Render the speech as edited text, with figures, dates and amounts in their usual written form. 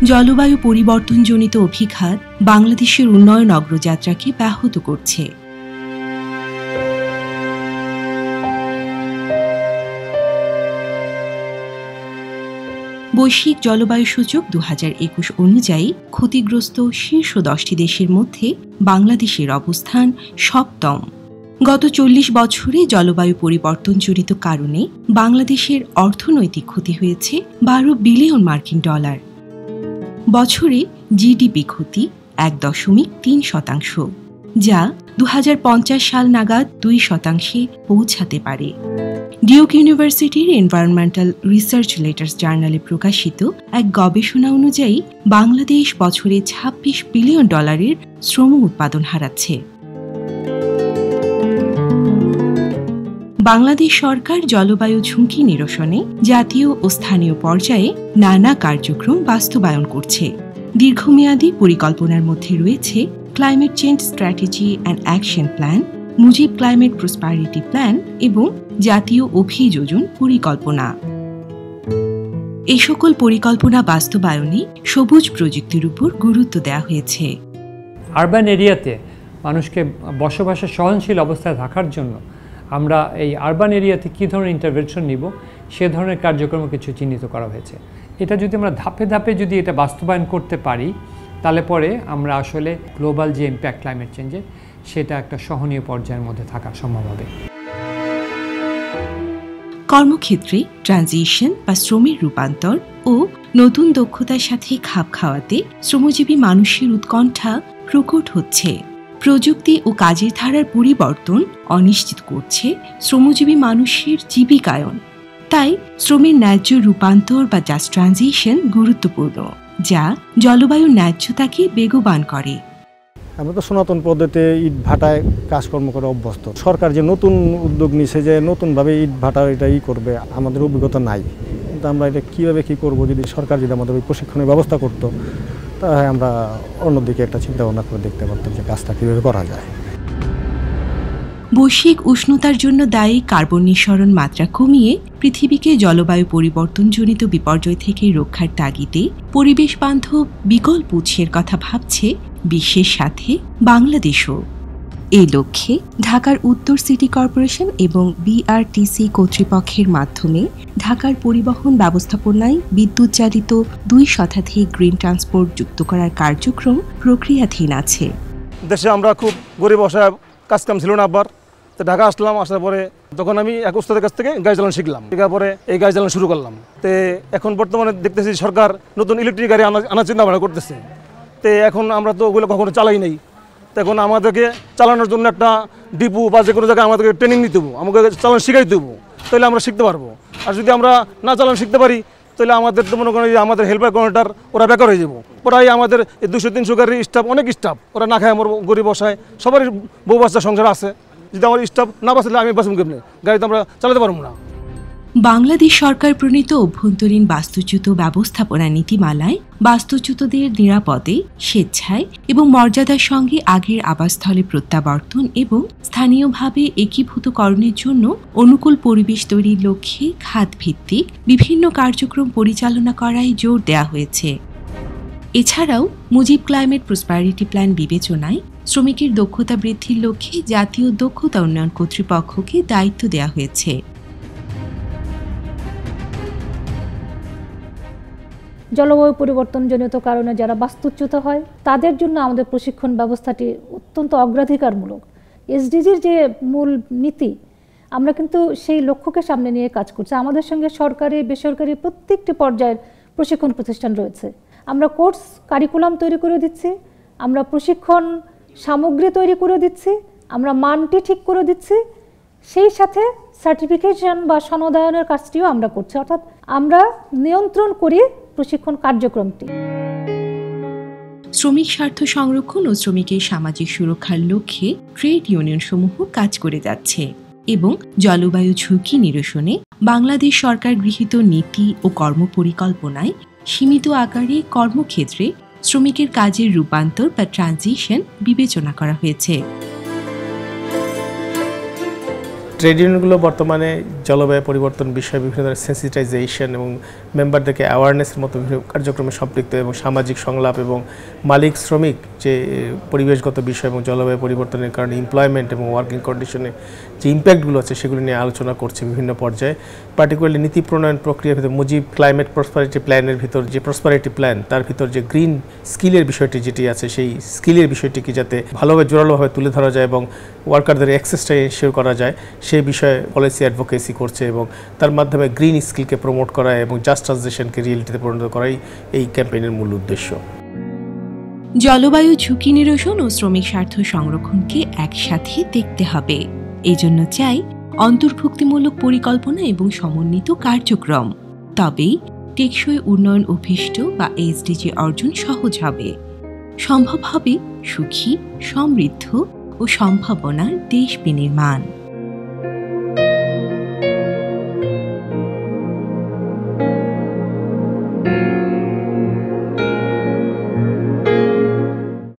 জলবায়ু পরিবর্তনজনিত অভিঘাত বাংলাদেশের উন্নয়ন অগ্রযাত্রাকে ব্যাহত করছে। বৈশ্বিক জলবায়ু সূচক 2021 অনুযায়ী ক্ষতিগ্রস্ত শীর্ষ 10টি দেশের মধ্যে বাংলাদেশের অবস্থান সপ্তম। গত 40 বছরে জলবায়ু পরিবর্তনজনিত কারণে বাংলাদেশের অর্থনৈতিক ক্ষতি হয়েছে 12 বিলিয়ন মার্কিন ডলার। বছরে জিডিপি ক্ষতি 1.3%, যা 2050 সাল নাগাদ 2% পৌঁছাতে পারে। ডিউক ইউনিভার্সিটির এনভায়রনমেন্টাল রিসার্চ লেটার্স জার্নালে প্রকাশিত এক গবেষণা অনুযায়ী বাংলাদেশ বছরে 26 বিলিয়ন ডলারের শ্রম উৎপাদন হারাচ্ছে। বাংলাদেশ সরকার জলবায়ু ঝুঁকি নিরসনে জাতীয় ও স্থানীয় পর্যায়ে নানা কার্যক্রম বাস্তবায়ন করছে। দীর্ঘমেয়াদী পরিকল্পনার মধ্যে রয়েছে climate change strategy and action plan, Mujib climate prosperity plan এবং জাতীয় অভিযোজন পরিকল্পনা। এই সকল পরিকল্পনা বাস্তবায়নে সবুজ প্রযুক্তির উপর গুরুত্ব দেওয়া হয়েছে। আরবান এরিয়াতে মানুষকে বসবাসের সহনশীল অবস্থায় থাকার জন্য আমরা এই আরবান এরিয়াতে কী ধরনের ইন্টারভেনশন নিব সে ধরনের কার্যক্রম কিছু চিহ্নিত করা হয়েছে। এটা যদি আমরা ধাপে ধাপে যদি এটা বাস্তবায়ন করতে পারি তাহলে পরে আমরা আসলে গ্লোবাল যে ইম্প্যাক্ট ক্লাইমেট চেঞ্জের সেটা একটা সহনীয় পর্যায়ের মধ্যে থাকা সম্ভব হবে। কর্মক্ষেত্রে ট্রানজিশন বা শ্রমের রূপান্তর ও নতুন দক্ষতার সাথে খাপ খাওয়াতে শ্রমজীবী মানুষের উৎকণ্ঠা প্রকট হচ্ছে। প্রযুক্তি ও কাজের ধারার পরিবর্তন অনিশ্চিত করছে শ্রমজীবী মানুষের জীবিকায়ন। তাই শ্রমের ন্যায্য রূপান্তর বা জাস্ট ট্রানজিশন গুরুত্বপূর্ণ, যা জলবায়ুর ন্যায্যতাকে বেগবান করে। আমরা তো সনাতন পদ্ধতিতে ইট ভাটায় কাজকর্ম করে অভ্যস্ত। সরকার যে নতুন উদ্যোগ নিছে যে নতুনভাবে ইট ভাটা এটা করবে, আমাদের অভিজ্ঞতা নাই। কিন্তু আমরা এটা কীভাবে কী করবো, যদি সরকার যদি আমাদের ওই প্রশিক্ষণের ব্যবস্থা করতো তাহলে আমরা অন্যদিকে একটা চিন্তা ভাবনা করে দেখতে পারতাম যে কাজটা কীভাবে করা যায়। বৈশ্বিক উষ্ণতার জন্য দায়ী কার্বন নিঃসরণ মাত্রা কমিয়ে পৃথিবীকে জলবায়ু পরিবর্তনজনিত বিপর্যয় থেকে রক্ষার তাগিদে পরিবেশ বান্ধব বিকল্প উৎসের কথা ভাবছে বিশ্বের সাথে বাংলাদেশও। এই লক্ষ্যে ঢাকার উত্তর সিটি কর্পোরেশন এবং বিআরটিসি কর্তৃপক্ষের মাধ্যমে ঢাকার পরিবহন ব্যবস্থাপনায় বিদ্যুৎ চালিত 2 শতাধিক গ্রিন ট্রান্সপোর্ট যুক্ত করার কার্যক্রম প্রক্রিয়াধীন আছে। দেশে আমরা খুব গরিব অসহায়, কাজকাম ছিল না। আবার তো ঢাকা আসলাম, আসার পরে তখন আমি এক উস্তাদের কাছ থেকে গাড়ি চালানো শিখলাম। শেখার পরে এই গাড়ি চালানো শুরু করলাম। তো এখন বর্তমানে দেখতেছি সরকার নতুন ইলেকট্রিক গাড়ি আনার চিন্তা ভাবনা করতেছে। তো এখন আমরা তো ওগুলো কখনো চালাই নাই। তো এখন আমাদেরকে চালানোর জন্য একটা ডিপো বা যে কোনো জায়গায় আমাদেরকে ট্রেনিং নিতে দেবো, আমাকে চালানো শিখাই দেবো, তাহলে আমরা শিখতে পারবো। আর যদি আমরা না চালানো শিখতে পারি তাহলে আমাদের তো মনে করেন যে আমাদের হেল্পার কর্নারটার ওরা বেকার হয়ে যাবো। ওরাই আমাদের 200-300 গাড়ির স্টাফ, অনেক স্টাফ, ওরা না খায় আমার গরিব বসায়, সবারই বউ বাচ্চা সংসার আছে। যদি আমার স্টাফ না বাঁচলে আমি বাঁচব কেমনে? গাড়ি তো আমরা চালাতে পারবো না। বাংলাদেশ সরকার প্রণীত অভ্যন্তরীণ বাস্তুচ্যুত ব্যবস্থাপনা নীতিমালায় বাস্তুচ্যুতদের নিরাপদে, স্বেচ্ছায় এবং মর্যাদার সঙ্গে আগের আবাসস্থলে প্রত্যাবর্তন এবং স্থানীয়ভাবে একীভূতকরণের জন্য অনুকূল পরিবেশ তৈরির লক্ষ্যে খাতভিত্তিক বিভিন্ন কার্যক্রম পরিচালনা করায় জোর দেওয়া হয়েছে। এছাড়াও মুজিব ক্লাইমেট প্রসপারিটি প্ল্যান বিবেচনায় শ্রমিকের দক্ষতা বৃদ্ধির লক্ষ্যে জাতীয় দক্ষতা উন্নয়ন কর্তৃপক্ষকে দায়িত্ব দেওয়া হয়েছে। জলবায়ু পরিবর্তনজনিত কারণে যারা বাস্তুচ্যুত হয় তাদের জন্য আমাদের প্রশিক্ষণ ব্যবস্থাটি অত্যন্ত অগ্রাধিকারমূলক। এসডিজির যে মূল নীতি, আমরা কিন্তু সেই লক্ষ্যকে সামনে নিয়ে কাজ করছি। আমাদের সঙ্গে সরকারি বেসরকারি প্রত্যেকটি পর্যায়ের প্রশিক্ষণ প্রতিষ্ঠান রয়েছে। আমরা কোর্স কারিকুলাম তৈরি করে দিচ্ছি, আমরা প্রশিক্ষণ সামগ্রী তৈরি করে দিচ্ছি, আমরা মানটি ঠিক করে দিচ্ছি, সেই সাথে সার্টিফিকেশন বা সনদায়নের কাজটিও আমরা করছি। অর্থাৎ আমরা নিয়ন্ত্রণ করি প্রশিক্ষণ কার্যক্রমটি। শ্রমিক স্বার্থ সংরক্ষণ ও শ্রমিকের সামাজিক সুরক্ষার লক্ষ্যে ট্রেড ইউনিয়ন সমূহ কাজ করে যাচ্ছে এবং জলবায়ু ঝুঁকি নিরসনে বাংলাদেশ সরকার গৃহীত নীতি ও কর্মপরিকল্পনায় সীমিত আকারে কর্মক্ষেত্রে শ্রমিকের কাজের রূপান্তর বা ট্রানজিশন বিবেচনা করা হয়েছে। ট্রেড ইউনিয়নগুলো বর্তমানে জলবায়ু পরিবর্তন বিষয়ে বিভিন্ন ধরনের সেন্সিটাইজেশন এবং মেম্বারদেরকে অ্যাওয়ারনেসের মতো বিভিন্ন কার্যক্রমে সম্পৃক্ত এবং সামাজিক সংলাপ এবং মালিক শ্রমিক যে পরিবেশগত বিষয় এবং জলবায়ু পরিবর্তনের কারণে এমপ্লয়মেন্ট এবং ওয়ার্কিং কন্ডিশনে যে ইম্প্যাক্টগুলো আছে সেগুলো নিয়ে আলোচনা করছে বিভিন্ন পর্যায়ে। পার্টিকুলারলি নীতি প্রণয়ন প্রক্রিয়ার ভিতর মুজিব ক্লাইমেট প্রসপারিটি প্ল্যানের ভিতর যে প্রসপারিটি প্ল্যান, তার ভিতর যে গ্রিন স্কিলের বিষয়টি যেটি আছে, সেই স্কিলের বিষয়টিকে যাতে ভালোভাবে জোরালোভাবে তুলে ধরা যায় এবং ওয়ার্কারদের অ্যাক্সেসটা এনশিওর করা যায় সেই বিষয়ে পলিসি অ্যাডভোকেসি করছে এবং তার মাধ্যমে গ্রিন স্কিলকে প্রমোট করা এবং জাস্ট ট্রানজিশনকে রিয়েলিটিতে পরিণত করাই এই ক্যাম্পেইনের মূল উদ্দেশ্য। জলবায়ু ঝুঁকি নিরসন ও শ্রমিক স্বার্থ সংরক্ষণকে একসাথে দেখতে হবে। এই জন্য চাই অন্তর্ভুক্তিমূলক পরিকল্পনা এবং সমন্বিত কার্যক্রম। তবেই টেকসই উন্নয়ন অভিষ্ট বা এসডিজি অর্জন সহজ হবে। সম্ভব হবে সুখী, সমৃদ্ধ ও সম্ভাবনার দেশ বিনির্মাণ।